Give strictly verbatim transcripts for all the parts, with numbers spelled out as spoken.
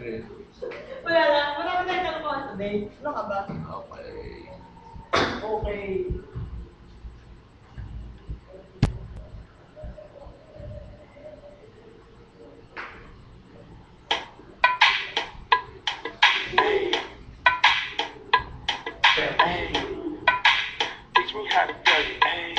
Wala lang. Wala ka na kalokohan today. Ano ka ba? Okay. Hey, teach me how to do it, hey.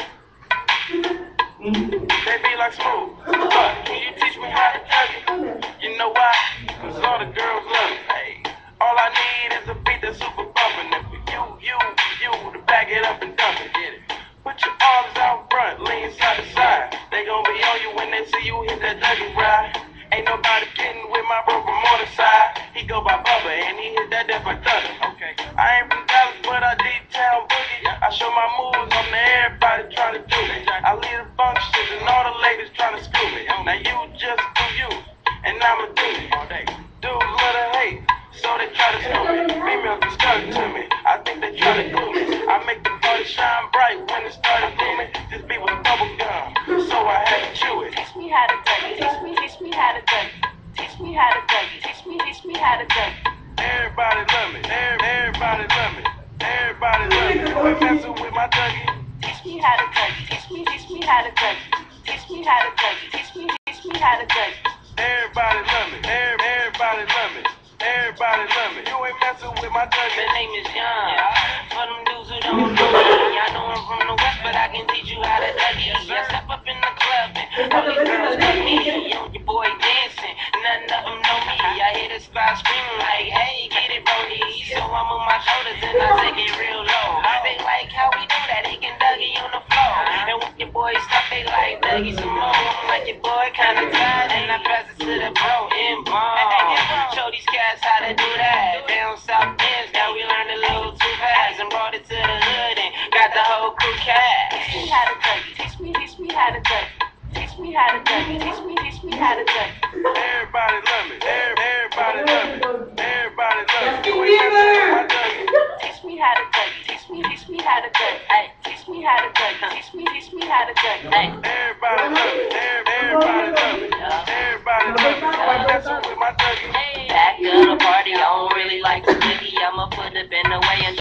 They be like smooth, but can you teach me how to do it? You know why? Cause all the girls love it, hey. All I need is a beat that's super bumpin'. And for you, you, you to back it up and dump it, get it. Put your arms out front, lean side to side. They gon' be on you when they see you hit that Dougie ride. Ain't nobody getting with my bro from on the side. He go by Bubba and he hit that death like thunder. Okay, I ain't from Dallas, but I deep town boogie. I show my moves on to everybody trying to do me. I lead the functions and all the ladies trying to screw me. Now you just do you, and I'ma do it all day. Dudes love to hate, so they try to screw me. Females be stuck to me, I think they try to glue me. I make the party shine bright when it started booming. This beat was bubble gum, so I had to chew it. Teach me how to Dougie, teach me, teach me how to Dougie. Teach me how to Dougie, teach me, teach me how to Dougie. Everybody love me, everybody love me, everybody love me. You ain't messing with my Dougie. Teach me how to Dougie, teach me, teach me how to Dougie. Teach me how to Dougie, teach me, teach me how to Dougie. Everybody love me, everybody love me, everybody love me. You ain't messing with my Dougie. The name is Young. For them dudes who don't know me, I know I'm from the West, but I can teach you how to Dougie. I step up in the club and all these girls love me. Yo, your boy dancing, none of them know me. I hear the squad screaming like, hey, get it, Brody. So I move my shoulders and I take it real low. They like how we do that, he can Dougie on the floor. And when your boy stop, they like Dougie some more. I'm like your boy kinda tired, and I pass it to the bro in bomb. Show these cats how to do that. Down south ends, now we learned a little too fast and brought it to the hood and got the whole crew cast. Teach me how to Dougie, teach me, teach me how to Dougie. Teach me how to Dougie, teach me, teach me how to Dougie. Everybody love me, everybody love me, everybody love me. You ain't messing with my Dougie. Teach me how to Dougie, teach me, teach me how to Dougie. Ay, teach me how to Dougie, teach me, teach me how to Dougie. Ay. Everybody love me, everybody love me, everybody love me. You ain't messing with my Dougie. Back of the party, I don't really like to boogie. I'ma put up in the way and